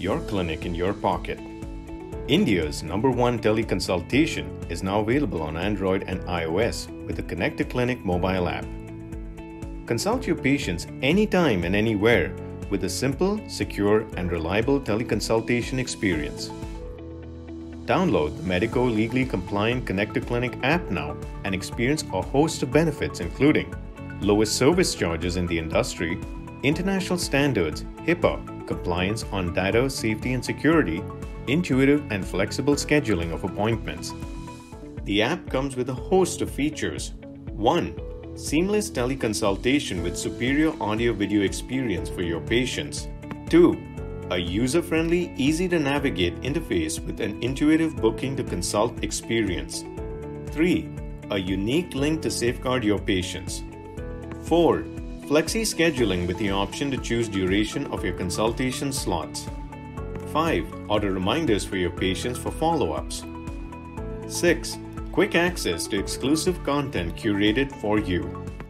your clinic in your pocket. India's #1 teleconsultation is now available on Android and iOS with the Connect to Clinic mobile app. Consult your patients anytime and anywhere with a simple, secure, and reliable teleconsultation experience. Download the Medico Legally Compliant Connect to Clinic app now and experience a host of benefits including lowest service charges in the industry, international standards, HIPAA, compliance on data safety and security, intuitive and flexible scheduling of appointments. The app comes with a host of features. 1. Seamless teleconsultation with superior audio-video experience for your patients. 2. A user-friendly, easy-to-navigate interface with an intuitive booking-to-consult experience. 3. A unique link to safeguard your patients. 4. Flexi scheduling with the option to choose duration of your consultation slots. 5. Auto reminders for your patients for follow-ups. 6. Quick access to exclusive content curated for you.